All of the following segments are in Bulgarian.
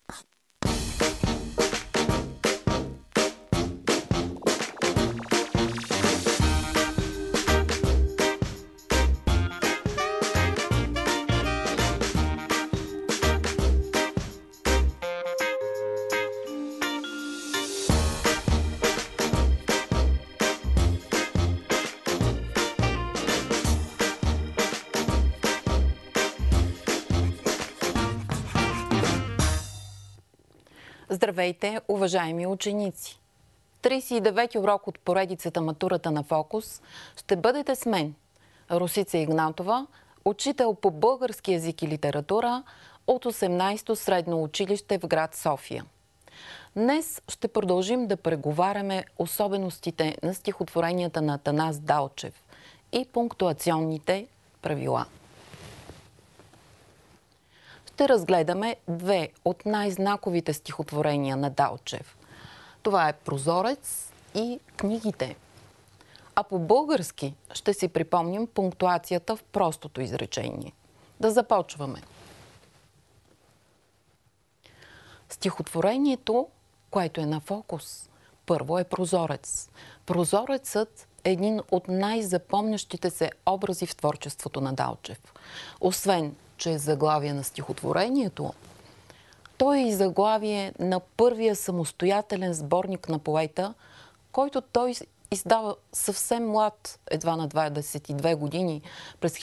Здравейте, уважаеми ученици! 39-ти урок от поредицата Матурата на Фокус ще бъдете с мен, Росица Игнатова, учител по български език и литература от 18-то средно училище в град София. Днес ще продължим да преговаряме особеностите на стихотворенията на Атанас Далчев и пунктуационните правила. Ще разгледаме две от най-знаковите стихотворения на Далчев. Това е Прозорец и Книгите. А по-български ще си припомним пунктуацията в простото изречение. Да започваме. Стихотворението, което е на фокус, първо е Прозорец. Прозорецът е един от най-запомнящите се образи в творчеството на Далчев. Освен че е заглавие на стихотворението, то е и заглавие на първия самостоятелен сборник на поета, който той издава съвсем млад, едва на 22 години, през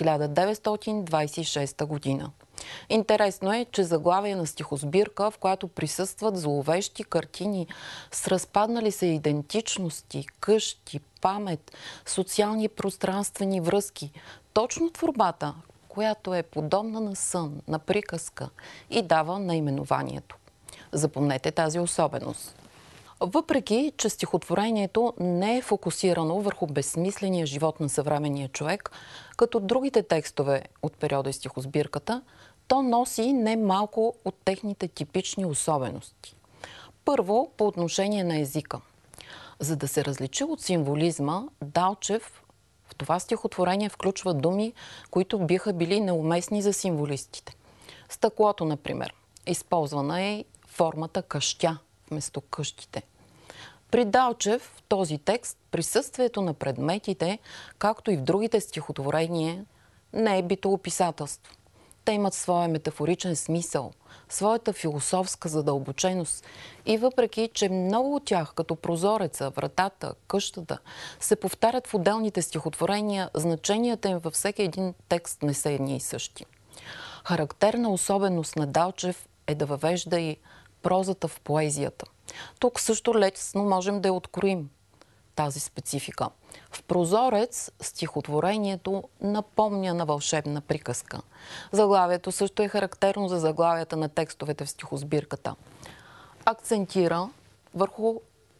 1926 година. Интересно е, че заглавие на стихосбирка, в която присъстват зловещи картини с разпаднали се идентичности, къщи, памет, социални и пространствени връзки, точно творбата, която е подобна на сън, на приказка и дава наименованието. Запомнете тази особеност. Въпреки, че стихотворението не е фокусирано върху безсмисления живот на съвременния човек, като другите текстове от периода и стихосбирката, то носи не малко от техните типични особености. Първо, по отношение на езика. За да се различи от символизма, Далчев в това стихотворение включва думи, които биха били неуместни за символистите. Стъклото, например. Използвана е формата къщя вместо къщите. При Далчев в този текст присъствието на предметите, както и в другите стихотворения, не е битоописателство. Те имат своя метафоричен смисъл, своята философска задълбоченост и въпреки, че много от тях, като Прозореца, Вратата, Къщата, се повтарят в отделните стихотворения, значенията им във всеки един текст не са едни и същи. Характерна особеност на Далчев е да въвежда и прозата в поезията. Тук също лесно можем да я откроим тази специфика. В Прозорец стихотворението напомня на вълшебна приказка. Заглавието също е характерно за заглавията на текстовете в стихосбирката. Акцентира върху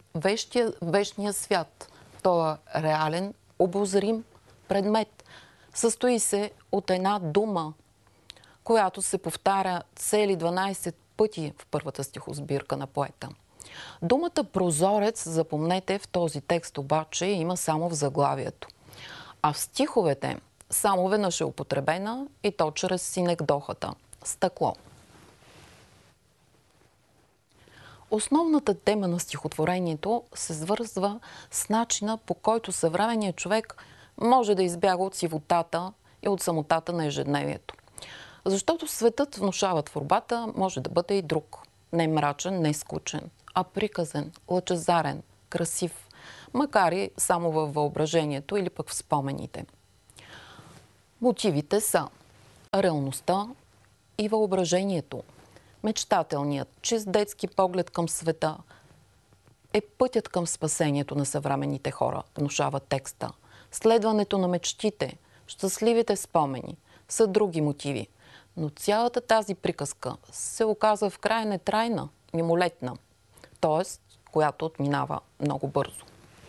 вещния свят. Той е реален, обозрим предмет. Състои се от една дума, която се повтаря цели 12 пъти в първата стихосбирка на поета. Думата прозорец, запомнете, в този текст обаче има само в заглавието. А в стиховете само веднъж е употребена и то чрез синекдохата – стъкло. Основната тема на стихотворението се свързва с начина, по който съвременният човек може да избяга от сивотата и от самотата на ежедневието. Защото светът внушава творбата, може да бъде и друг. Не мрачен, не скучен, а приказен, лъчезарен, красив, макар и само във въображението или пък в спомените. Мотивите са реалността и въображението. Мечтателният, чист детски поглед към света е пътят към спасението на съвременните хора, внушава текста. Следването на мечтите, щастливите спомени са други мотиви. Но цялата тази приказка се оказа в края нетрайна, мимолетна, т.е. която отминава много бързо.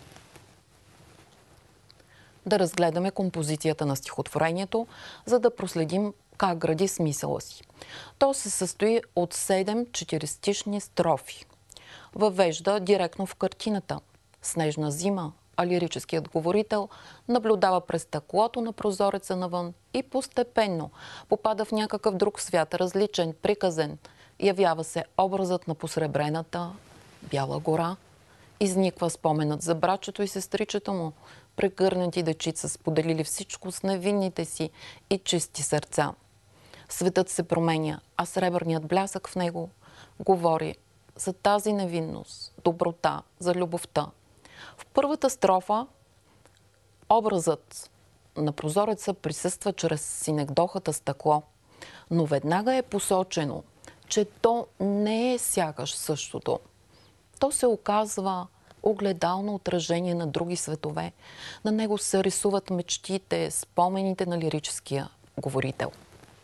Да разгледаме композицията на стихотворението, за да проследим как гради смисъла си. То се състои от 7 четиристишни строфи. Въвежда директно в картината. Снежна зима, а лирическият говорител наблюдава през стъклото на прозореца навън и постепенно попада в някакъв друг свят, различен, приказен Явява се образът на посребрената Бяла гора. Изниква споменът за братчето и сестричето му, прегърнати дечица, споделили всичко с невинните си и чисти сърца. Светът се променя, а сребърният блясък в него говори за тази невинност, доброта, за любовта. В първата строфа образът на прозореца присъства чрез синекдохата стъкло, но веднага е посочено, че то не е сякаш същото. То се оказва огледално отражение на други светове. На него се рисуват мечтите, спомените на лирическия говорител.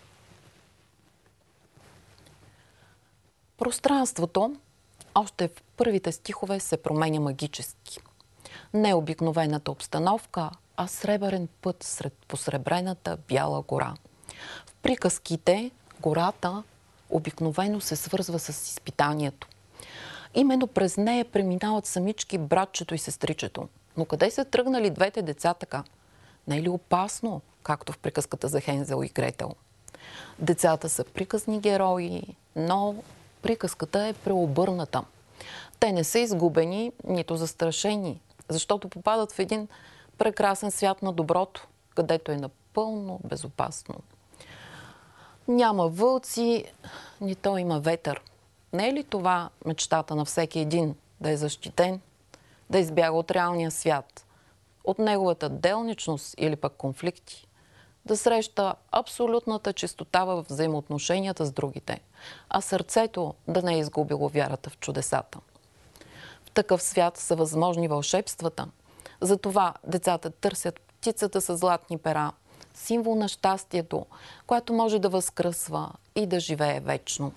Пространството още в първите стихове се променя магически. Не обикновената обстановка, а сребърен път сред посребрената Бяла гора. В приказките гората обикновено се свързва с изпитанието. Именно през нея преминават самички братчето и сестричето. Но къде са тръгнали двете деца така? Не е ли опасно, както в приказката за Хензел и Гретел? Децата са приказни герои, но приказката е преобърната. Те не са изгубени, нито застрашени, защото попадат в един прекрасен свят на доброто, където е напълно безопасно. Няма вълци, нито има ветър. Не е ли това мечтата на всеки един? Да е защитен, да избяга от реалния свят, от неговата делничност или пък конфликти, да среща абсолютната чистота в взаимоотношенията с другите, а сърцето да не е изгубило вярата в чудесата. В такъв свят са възможни вълшебствата. Затова децата търсят птицата с златни пера, символ на щастието, която може да възкръсва и да живее вечно.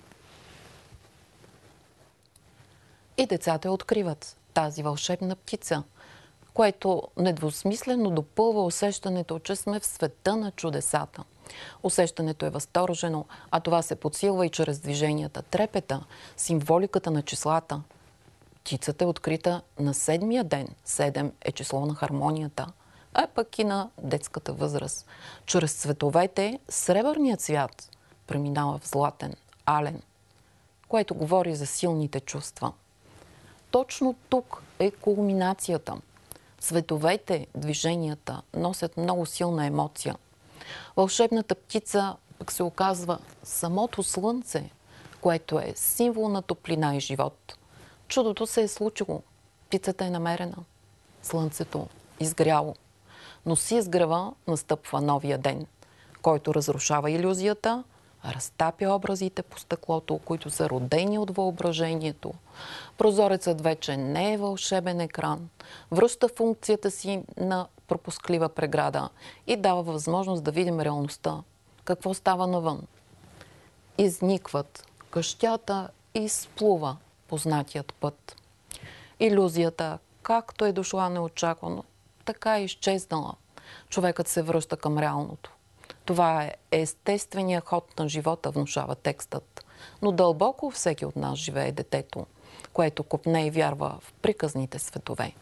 И децата откриват тази вълшебна птица, което недвусмислено допълва усещането, че сме в света на чудесата. Усещането е възторжено, а това се подсилва и чрез движенията, трепета, символиката на числата. Птицата е открита на 7-я ден. 7 е число на хармонията, а пък и на детската възраст. Чрез цветовете сребърният цвят преминава в златен, ален, което говори за силните чувства. Точно тук е кулминацията. Цветовете, движенията носят много силна емоция. Вълшебната птица пък се оказва самото слънце, което е символ на топлина и живот. Чудото се е случило. Птицата е намерена. Слънцето изгряло. Но с изгрева настъпва новия ден, който разрушава илюзията, разтапя образите по стъклото, които са родени от въображението. Прозорецът вече не е вълшебен екран, връща функцията си на пропусклива преграда и дава възможност да видим реалността. Какво става навън? Изникват къщята и изплува познатият път. Илюзията, както е дошла неочаквано, така е изчезнала. Човекът се връща към реалното. Това е естественият ход на живота, внушава текстът. Но дълбоко всеки от нас живее детето, което копне и вярва в приказните светове.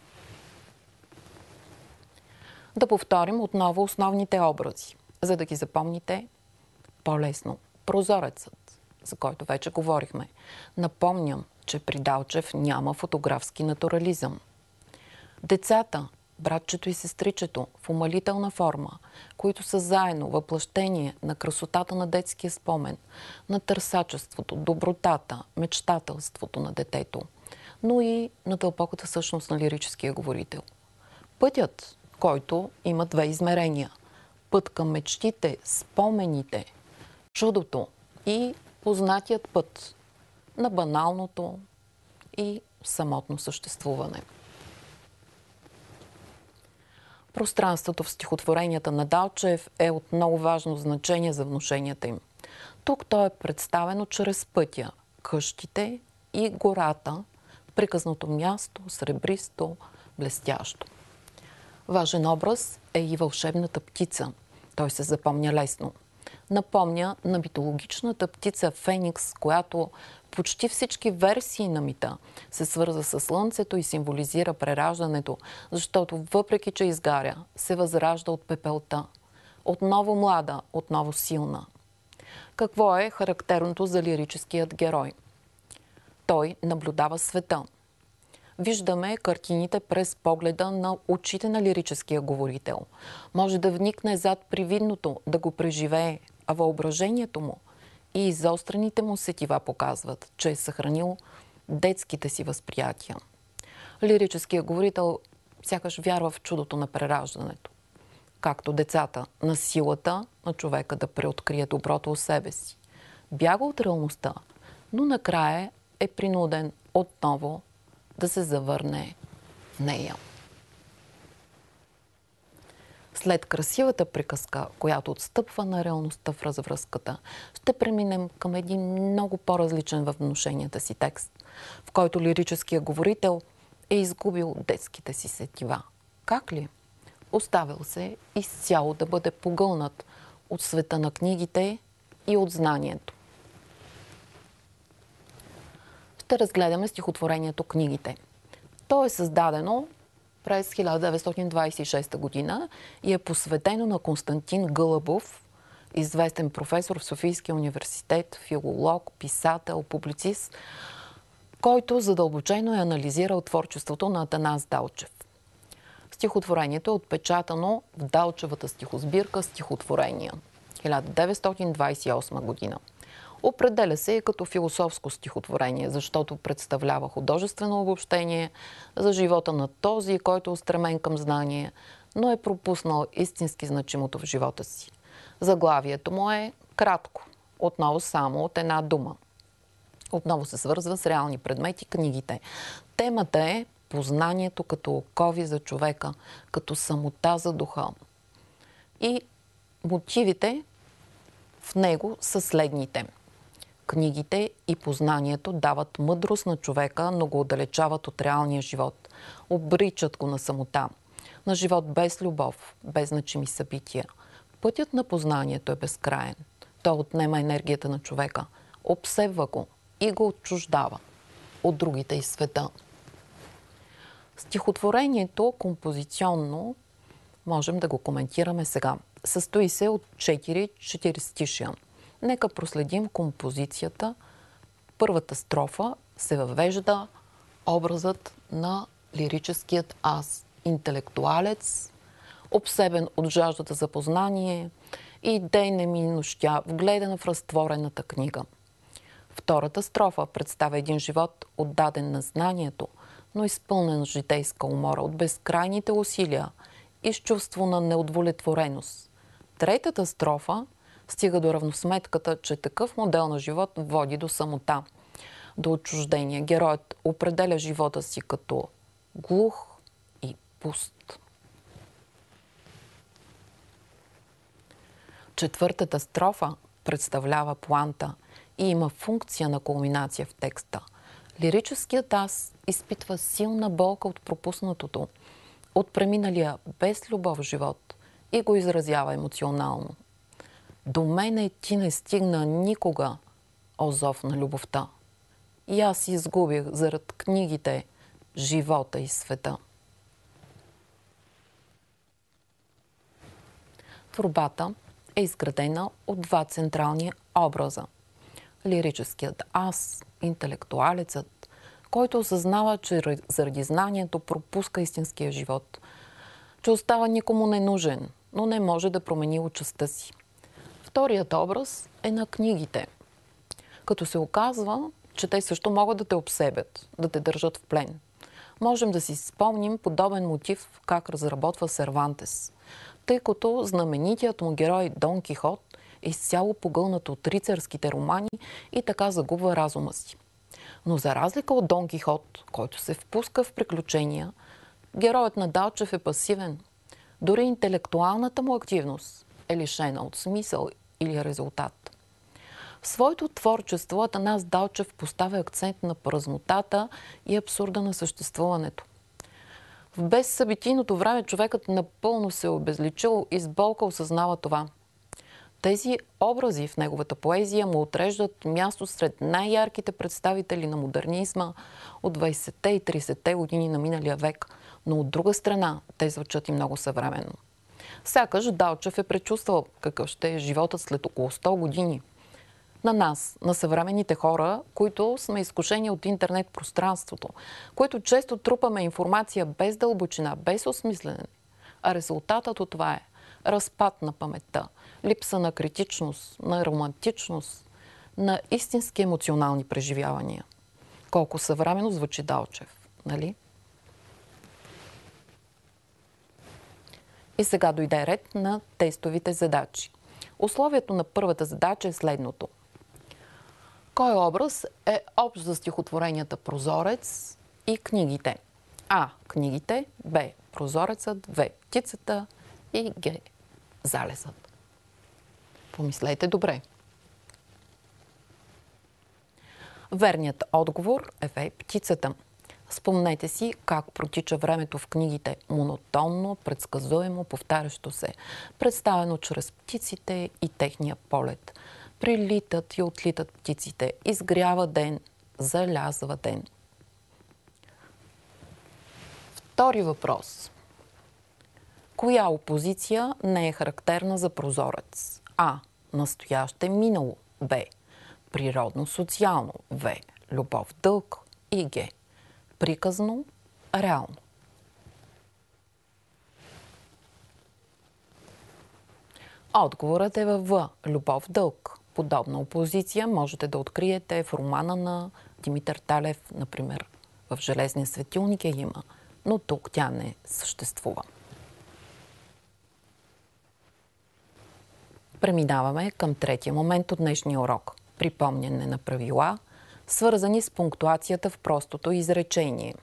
Да повторим отново основните образи, за да ги запомните по-лесно. Прозорецът, за който вече говорихме. Напомням, че при Далчев няма фотографски натурализъм. Децата, братчето и сестричето в умалителна форма, които са заедно въплъщение на красотата на детския спомен, на търсачеството, добротата, мечтателството на детето, но и на дълбоката същност на лирическия говорител. Пътят, който има две измерения. Път към мечтите, спомените, чудото и познатият път на баналното и самотно съществуване. Пространството в стихотворенията на Далчев е от много важно значение за внушенията им. Тук то е представено чрез пътя, къщите и гората, приказното място, сребристо, блестящо. Важен образ е и вълшебната птица. Той се запомня лесно. Напомня на митологичната птица Феникс, която почти всички версии на мита се свърза с слънцето и символизира прераждането, защото въпреки, че изгаря, се възражда от пепелта. Отново млада, отново силна. Какво е характерното за лирическият герой? Той наблюдава света. Виждаме картините през погледа на очите на лирическия говорител. Може да вникне зад привидното, да го преживее, а въображението му и изострените му сетива показват, че е съхранил детските си възприятия. Лирическият говорител сякаш вярва в чудото на прераждането. Както децата, на силата на човека да преоткрие доброто у себе си. Бяга от реалността, но накрая е принуден отново да се завърне в нея. След красивата приказка, която отстъпва на реалността в развръзката, ще преминем към един много по-различен във внушенията си текст, в който лирическият говорител е изгубил детските си сетива. Как ли? Оставил се изцяло да бъде погълнат от света на книгите и от знанието. Ще разгледаме стихотворението «Книгите». То е създадено през 1926 година и е посветено на Константин Гълъбов, известен професор в Софийския университет, филолог, писател, публицист, който задълбочено е анализирал творчеството на Атанас Далчев. Стихотворението е отпечатано в Далчевата стихосбирка «Стихотворения» 1928 година. Определя се като философско стихотворение, защото представлява художествено обобщение за живота на този, който е устремен към знание, но е пропуснал истински значимото в живота си. Заглавието му е кратко, отново само от една дума. Отново се свързва с реални предмети, книгите. Темата е познанието като окови за човека, като самота за духа. И мотивите в него са следните. Книгите и познанието дават мъдрост на човека, но го отдалечават от реалния живот. Обричат го на самота, на живот без любов, без значими събития. Пътят на познанието е безкраен. Той отнема енергията на човека, обсебва го и го отчуждава от другите из света. Стихотворението композиционно можем да го коментираме сега. Състои се от 4 четиристишия. Нека проследим композицията. Първата строфа се въвежда образът на лирическият аз. Интелектуалец, обсебен от жаждата за познание и ден не ми нощя, вгледан в разтворената книга. Втората строфа представя един живот отдаден на знанието, но изпълнен с житейска умора от безкрайните усилия и с чувство на неудовлетвореност. Третата строфа стига до равносметката, че такъв модел на живот води до самота, до отчуждение. Героят определя живота си като глух и пуст. Четвъртата строфа представлява планта и има функция на кулминация в текста. Лирическият аз изпитва силна болка от пропуснатото, от преминалия без любов живот и го изразява емоционално. До мене ти не стигна никога, о зов на любовта. И аз изгубих зарад книгите живота и света. Творбата е изградена от два централни образа. Лирическият аз, интелектуалецът, който осъзнава, че заради знанието пропуска истинския живот, че остава никому ненужен, но не може да промени участта си. Вторият образ е на книгите, като се оказва, че те също могат да те обсебят, да те държат в плен. Можем да си спомним подобен мотив как разработва Сервантес, тъй като знаменитият му герой Дон Кихот е изцяло погълнат от рицарските романи и така загубва разума си. Но за разлика от Дон Кихот, който се впуска в приключения, героят на Далчев е пасивен. Дори интелектуалната му активност е лишена от смисъл или резултат. В своето творчество Атанас Далчев поставя акцент на празнотата и абсурда на съществуването. В безсъбитийното време човекът напълно се е обезличил и с болка осъзнава това. Тези образи в неговата поезия му отреждат място сред най-ярките представители на модернизма от 20-те и 30-те години на миналия век, но от друга страна те звучат и много съвременно. Сякаш Далчев е предчувствал какъв ще е животът след около 100 години. На нас, на съвременните хора, които сме изкушени от интернет пространството, които често трупаме информация без дълбочина, без осмислене. А резултатът от това е разпад на паметта, липса на критичност, на романтичност, на истински емоционални преживявания. Колко съвременно звучи Далчев, нали? И сега дойде ред на тестовите задачи. Условието на първата задача е следното. Кой образ е общ за стихотворенията Прозорец и книгите? А. Книгите. Б. Прозорецът. В. Птицата. И Г. Залезът. Помислете добре. Верният отговор е В. Птицата. Спомнете си как протича времето в книгите. Монотонно, предсказуемо, повтарящо се. Представено чрез птиците и техния полет. Прилитат и отлитат птиците. Изгрява ден, залязва ден. Втори въпрос. Коя опозиция не е характерна за Прозорец? А. Настояще минало. Б. Природно-социално. В. Любов дълг. И Г. Приказно, реално. Отговорът е във В. Любов дълг. Подобна опозиция можете да откриете в романа на Димитър Талев, например. В Железния светилник има, но тук тя не съществува. Преминаваме към третия момент от днешния урок. Припомняне на правила, свързани с пунктуацията в простото изречение.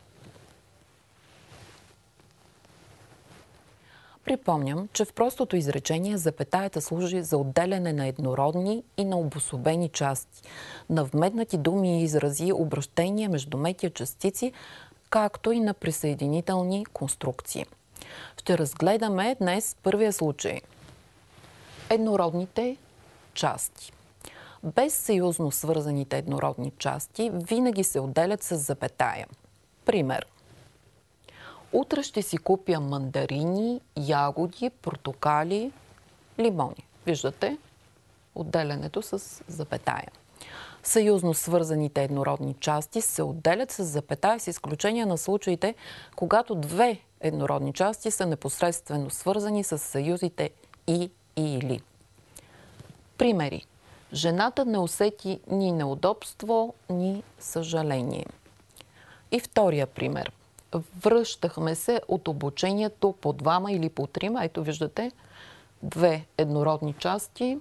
Припомням, че в простото изречение запетаята служи за отделяне на еднородни и на обособени части, на вметнати думи и изрази, обращения между метия частици, както и на присъединителни конструкции. Ще разгледаме днес първия случай. Еднородните части. Без съюзно свързаните еднородни части винаги се отделят с запетая. Пример. Утре ще си купя мандарини, ягоди, портокали, лимони. Виждате отделянето с запетая. Съюзно свързаните еднородни части се отделят с запетая с изключение на случаите, когато две еднородни части са непосредствено свързани с съюзите и или. Примери. Жената не усети ни неудобство, ни съжаление. И втория пример. Връщахме се от обучението по двама или по трима. Ето виждате две еднородни части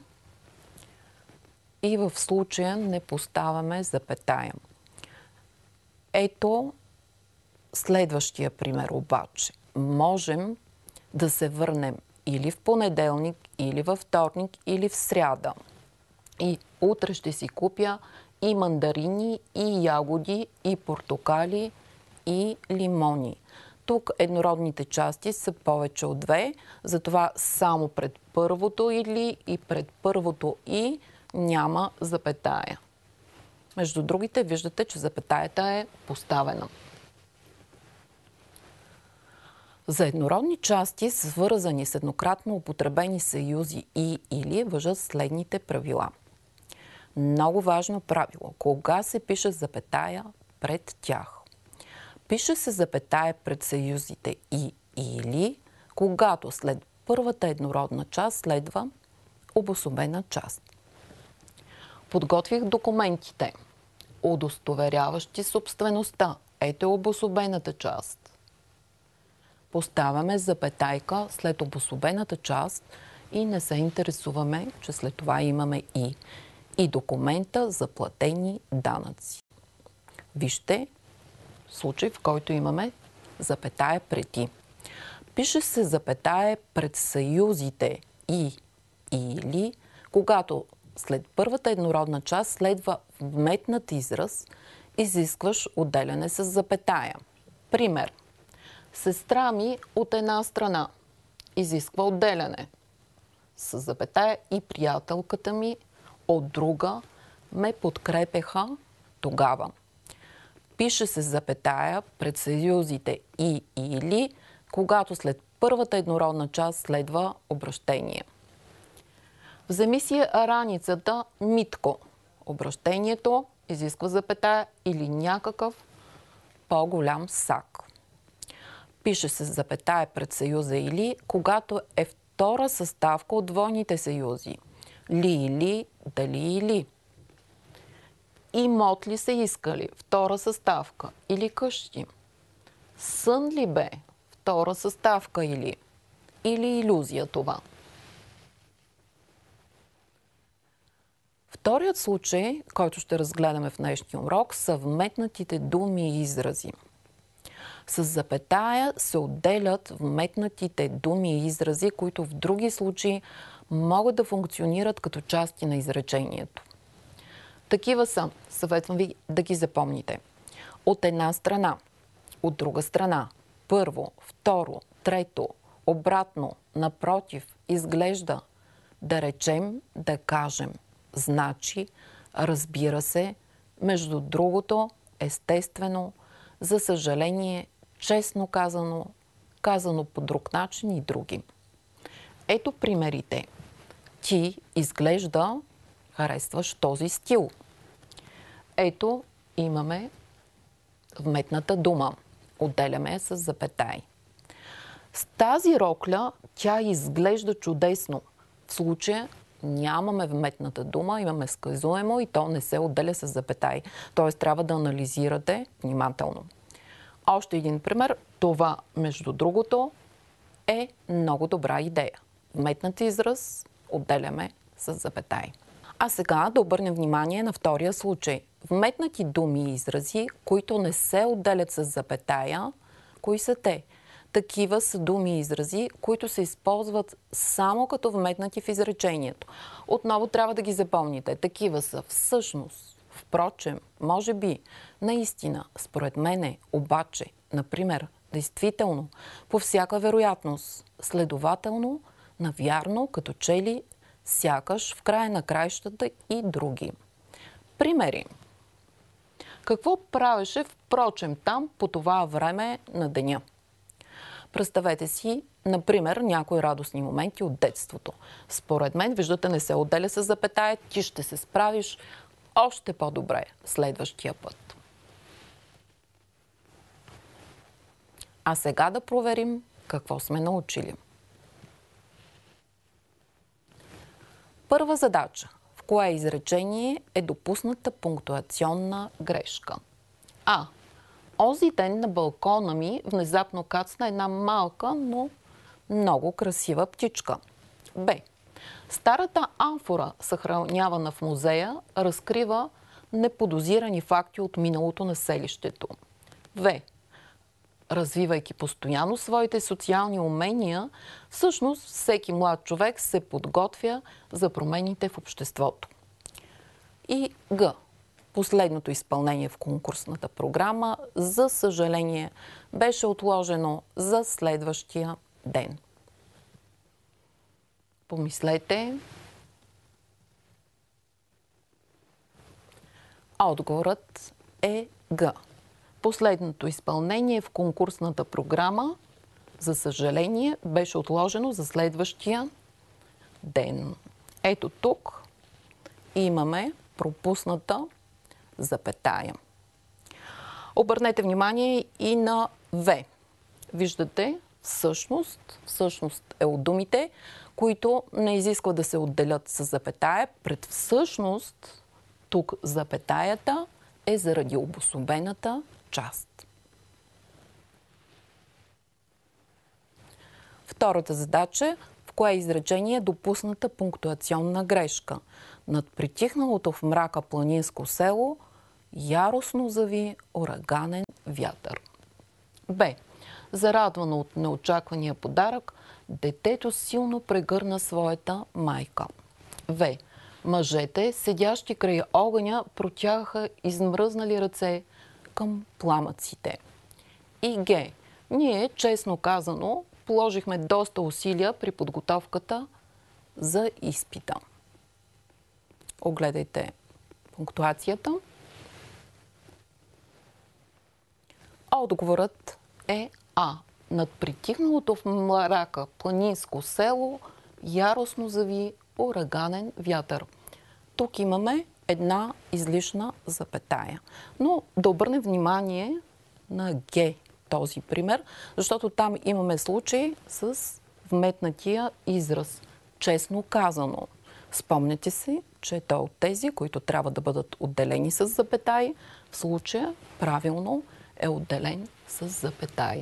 и в случая не поставяме запетая. Ето следващия пример обаче. Можем да се върнем или в понеделник, или във вторник, или в сряда. И утре ще си купя и мандарини, и ягоди, и портокали, и лимони. Тук еднородните части са повече от две, затова само пред първото или и пред първото и няма запетая. Между другите виждате, че запетаята е поставена. За еднородни части, свързани с еднократно употребени съюзи и или, важат следните правила. Много важно правило. Кога се пише запетая пред тях? Пише се запетая пред съюзите и или, когато след първата еднородна част следва обособена част. Подготвих документите, удостоверяващи собствеността. Ето е обособената част. Поставяме запетайка след обособената част и не се интересуваме, че след това имаме и документа за платени данъци. Вижте случай, в който имаме запетая пред и. Пише се запетая пред съюзите и или, когато след първата еднородна част следва вметнат израз, изискваш отделяне с запетая. Пример. Сестра ми от една страна изисква отделяне с запетая и приятелката ми от друга ме подкрепеха тогава. Пише се запетая пред съюзите и или, когато след първата еднородна част следва обращение. Вземи си раницата, Митко. обращението изисква запетая или някакъв по-голям сак. Пише се запетая пред съюза или, когато е втора съставка от двойните съюзи. Ли или, дали или. Имот ли се искали? Втора съставка. Или къщи. Сън ли бе? Втора съставка или. Или илюзия това. Вторият случай, който ще разгледаме в днешния урок, са вметнатите думи и изрази. С запетая се отделят вметнатите думи и изрази, които в други случаи могат да функционират като части на изречението. Такива са, съветвам ви да ги запомните. От една страна, от друга страна, първо, второ, трето, обратно, напротив, изглежда, да речем, да кажем, значи, разбира се, между другото, естествено, за съжаление, честно казано, казано по друг начин и други. Ето примерите. Ти изглежда харесваш този стил. Ето имаме вметната дума. Отделяме я с запетай. С тази рокля тя изглежда чудесно. В случая нямаме вметната дума, имаме сказуемо и то не се отделя с запетай. Т.е. трябва да анализирате внимателно. Още един пример. Това, между другото, е много добра идея. Вметнат израз отделяме с запетай. А сега да обърнем внимание на втория случай. Вметнати думи и изрази, които не се отделят с запетая, кои са те? Такива са думи и изрази, които се използват само като вметнати в изречението. Отново трябва да ги запомните. Такива са всъщност, впрочем, може би, наистина, според мене, обаче, например, действително, по всяка вероятност, следователно, навярно, като че ли, сякаш, в края на краищата и други. Примери. Какво правеше, впрочем, там по това време на деня? Представете си, например, някои радостни моменти от детството. Според мен, виждате, не се отделя с запетая, ти ще се справиш още по-добре следващия път. А сега да проверим какво сме научили. Първа задача. В кое изречение е допусната пунктуационна грешка? А. Онзи ден на балкона ми внезапно кацна една малка, но много красива птичка. Б. Старата амфора, съхранявана в музея, разкрива неподозирани факти от миналото на селището. В. Развивайки постоянно своите социални умения, всъщност всеки млад човек се подготвя за промените в обществото. И Г. Последното изпълнение в конкурсната програма, за съжаление, беше отложено за следващия ден. Помислете. Отговорът е Г. Последното изпълнение в конкурсната програма, за съжаление, беше отложено за следващия ден. Ето тук имаме пропусната запетая. Обърнете внимание и на В. Виждате, всъщност е от думите, които не изисква да се отделят с запетая. Пред всъщност, тук запетаята е заради обособената част. Втората задача, в кое изречение е допусната пунктуационна грешка. Над притихналото в мрака планинско село яростно зави ураганен вятър. Б. Зарадвано от неочаквания подарък, детето силно прегърна своята майка. В. Мъжете, седящи край огъня, протягаха измръзнали ръце към пламъците. И Г. Ние, честно казано, положихме доста усилия при подготовката за изпита. Огледайте пунктуацията. Отговорът е А. Над притихналото в мрака планинско село яростно зави ураганен вятър. Тук имаме една излишна запетая. Но да обърнем внимание на Г, този пример, защото там имаме случай с вметнатия израз. Честно казано. Спомняте си, че той е от тези, които трябва да бъдат отделени с запетаи. В случая правилно е отделен с запетаи.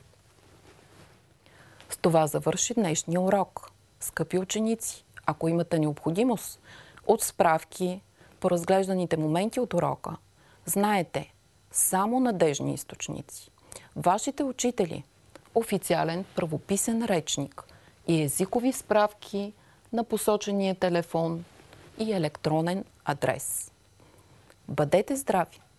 С това завърши днешния урок. Скъпи ученици, ако имате необходимост от справки по разглежданите моменти от урока, знаете, само надежни източници. Вашите учители, официален правописен речник и езикови справки на посочения телефон и електронен адрес. Бъдете здрави!